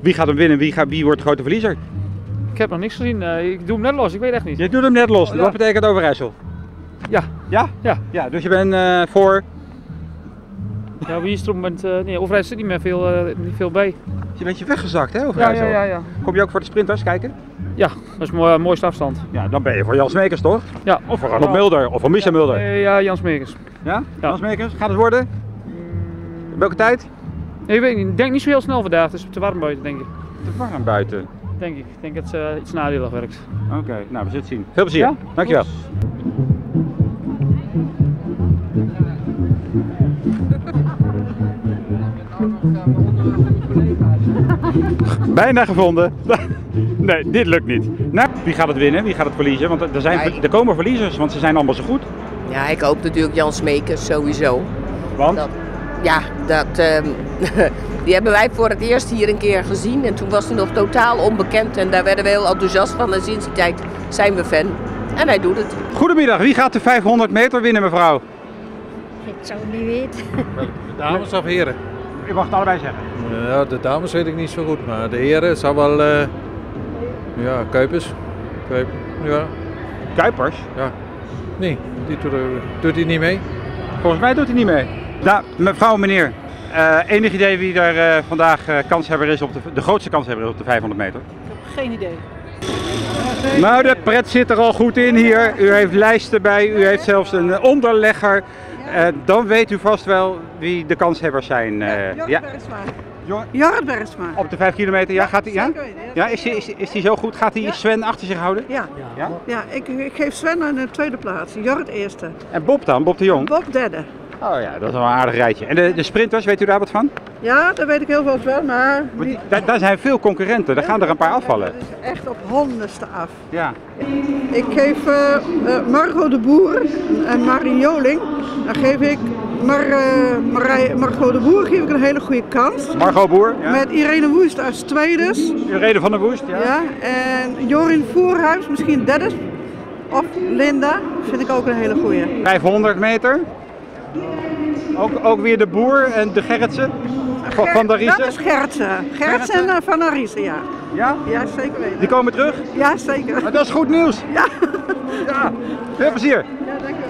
Wie gaat hem winnen? Wie wordt de grote verliezer? Ik heb nog niks gezien. Ik doe hem net los, ik weet echt niet. Je doet hem net los. Ja. Wat betekent Overijssel? Ja. Ja? Ja. Ja, dus je bent voor... Ja, wie is er op het moment? Nee, Overijssel zit niet meer niet veel bij. Je bent een beetje weggezakt, hè, Overijssel? Ja. Kom je ook voor de sprinters kijken? Ja, dat is een mooiste afstand. Ja, dan ben je voor Jan Smekers, toch? Ja. Of voor Ronald Mulder, of voor Michel Mulder. Ja, Jan Smekers. Ja? Jan Smekers, gaat het worden? Welke tijd? Nee, ik weet niet. Ik denk niet zo heel snel vandaag, het is te warm buiten, denk ik. Te warm buiten. Denk ik. Ik denk dat het iets nadelig werkt. Oké, nou we zullen het zien. Veel plezier. Ja? Dankjewel. Bijna gevonden. Nee, dit lukt niet. Nou, wie gaat het winnen? Wie gaat het verliezen? Want er komen verliezers, want ze zijn allemaal zo goed. Ja, ik hoop natuurlijk Jan Smekers sowieso. Want? Die hebben wij voor het eerst hier een keer gezien en toen was hij nog totaal onbekend en daar werden we heel enthousiast van en sinds die tijd zijn we fan. En hij doet het. Goedemiddag, wie gaat de 500 meter winnen, mevrouw? Ik zou het niet weten. De dames of heren? U mag het allebei zeggen. Ja, de dames weet ik niet zo goed, maar de heren zou wel, ja, Kuipers. Ja. Kuipers? Ja. Nee, die doet hij niet mee. Volgens mij doet hij niet mee. Nou, mevrouw, meneer, enig idee wie er vandaag kanshebber is op de grootste kanshebber is op de 500 meter? Ik heb geen idee. Nou, de pret zit er al goed in hier. U heeft lijsten bij, u heeft zelfs een onderlegger. Dan weet u vast wel wie de kanshebbers zijn. Jorrit Bergsma. Jorrit Bergsma. Op de 5 kilometer, ja, gaat hij? Ja? Zeker weten, Ja, is die zo goed? Gaat hij Sven achter zich houden? Ja. Ja? Ja, ik geef Sven aan de tweede plaats, Jorrit eerste. En Bob dan, Bob de Jong? Bob derde. Oh ja, dat is wel een aardig rijtje. En de sprinters, weet u daar wat van? Ja, dat weet ik heel veel wel, maar... Daar zijn veel concurrenten, daar gaan er een paar afvallen. Dat is echt op honderdste af. Ja. Ik geef Margot de Boer en Marie Joling, dan geef ik Margot de Boer geef ik een hele goede kans. Margot Boer. Ja. Met Irene Woest als tweede. Irene van der Woest, ja. Ja. En Jorien Voerhuis misschien derde. Of Linda, vind ik ook een hele goede. 500 meter. Ook weer de Boer en de Gerritsen. Van der Riesen. Dat is Gerritsen. Gerritsen en Van der Riesen, ja. Ja? Ja, zeker weten. Die komen terug? Ja, zeker. Maar dat is goed nieuws. Ja. Ja. Veel plezier. Ja, dank